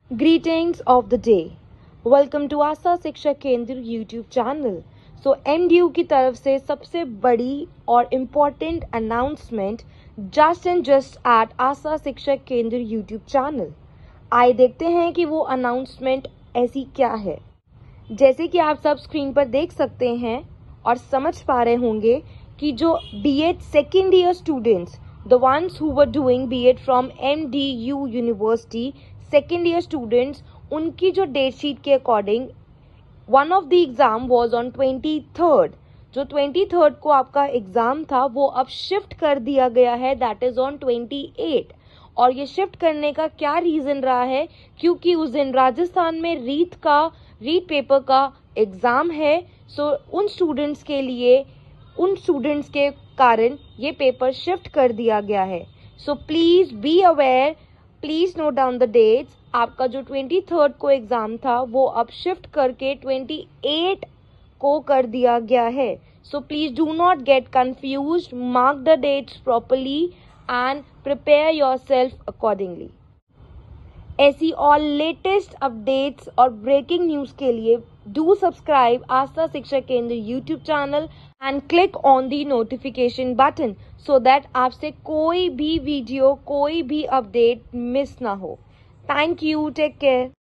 Greetings of the day. Welcome to Asha Shiksha Kendra YouTube channel. So MDU की तरफ से सबसे बड़ी और important announcement just and just at Asha Shiksha Kendra YouTube channel. आइए देखते हैं कि वो अनाउंसमेंट ऐसी क्या है. जैसे कि आप सब स्क्रीन पर देख सकते हैं और समझ पा रहे होंगे कि जो B.Ed second year students, the ones who were doing B.Ed from MDU University, second year students, उनकी जो डेट शीट के according one of the exam was on 23rd. जो 23rd को आपका एग्ज़ाम था वो अब शिफ्ट कर दिया गया है, दैट इज़ ऑन 28. और ये शिफ्ट करने का क्या रीज़न रहा है, क्योंकि उस दिन राजस्थान में रीट पेपर का एग्ज़ाम है. सो उन स्टूडेंट्स के कारण ये पेपर शिफ्ट कर दिया गया है. So please be aware, please note down the dates. आपका जो 23rd को एग्ज़ाम था वो अब शिफ्ट करके 28 को कर दिया गया है. So please do not get confused, mark the dates properly and prepare yourself accordingly. ऐसी और लेटेस्ट अपडेट्स और ब्रेकिंग न्यूज़ के लिए do subscribe Astha Shiksha Kendra YouTube channel and click on the notification button so that आपसे कोई भी वीडियो, कोई भी अपडेट मिस ना हो. Thank you. Take care.